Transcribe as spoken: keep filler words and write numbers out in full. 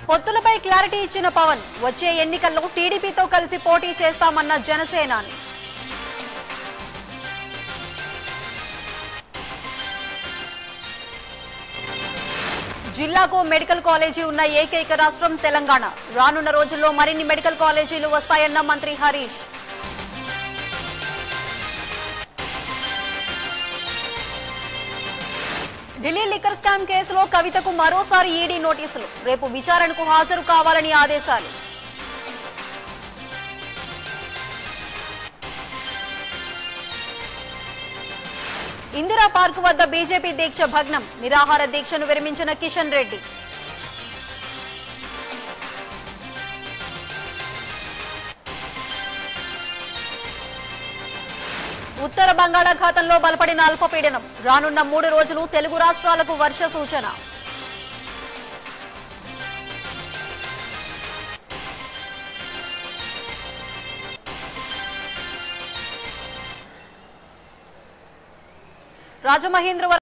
పొత్తులపై clarity ఇచ్చిన పవన్ వచ్చే ఎన్నికల్లో టీడీపీతో కలిసి పోటీ చేస్తామన్న జనసేనాని. జిల్లాకు మెడికల్ కాలేజీ ఉన్న ఏకైక రాష్ట్రం తెలంగాణ. రానున్న రోజుల్లో మరిన్ని మెడికల్ కాలేజీలు వస్తాయన్న మంత్రి హరీష్. ఢిల్లీ లిక్కర్ స్కామ్ కేసులో కవితకు మరోసారి ఈడీ నోటీసులు. రేపు విచారణకు హాజరు కావాలని ఆదేశాలు. ఇందిరా పార్క్ వద్ద బీజేపీ దీక్ష భగ్నం. నిరాహార దీక్షను విరమించిన కిషన్ రెడ్డి. ఉత్తర బంగాళాఖాతంలో బలపడిన అల్పపీడనం. రానున్న మూడు రోజులు తెలుగు రాష్ట్రాలకు వర్ష సూచన. రాజమహేంద్రవరం